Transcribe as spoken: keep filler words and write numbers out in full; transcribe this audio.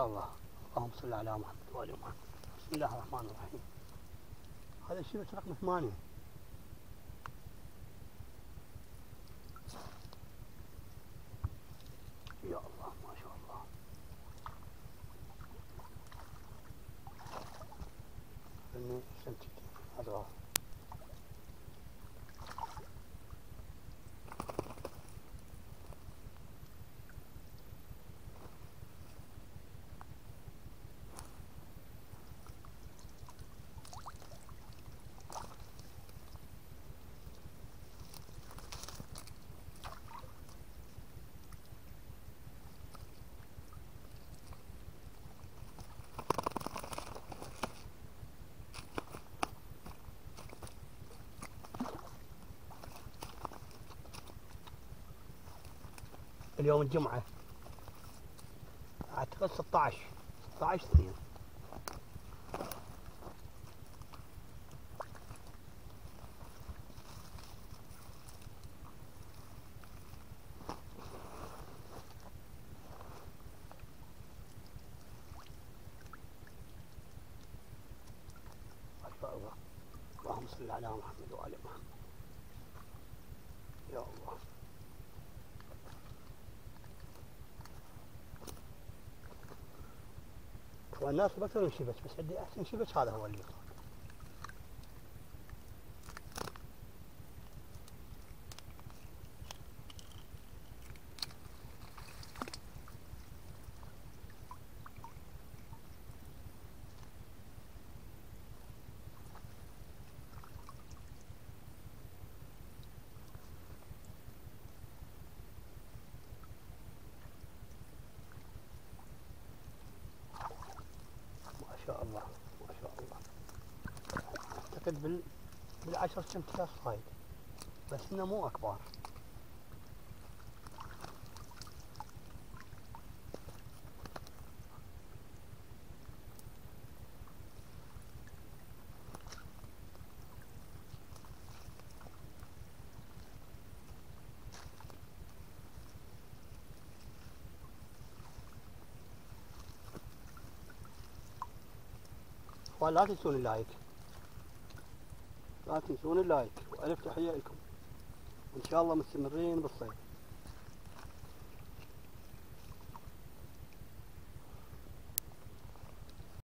الله. اللهم صل على محمد وآل محمد. بسم الله الرحمن الرحيم. هذا الشبك رقم ثمانية. يا الله ما شاء الله. اني استنتج هذا اليوم الجمعة اعتقد ستة عشر ستة عشر اثنين. ما شاء الله. اللهم صل على محمد وآل محمد. يا الله. والناس بكثر من شبك، بس عندي احسن شبك هذا هو اللي يطلع. ما شاء الله ما شاء الله. اعتقد بال بالعشر سنتيات صايد، بس انه مو اكبر. ولا تنسون اللايك، لا تنسون اللايك، وألف تحية لكم، وإن شاء الله مستمرين بالصيد.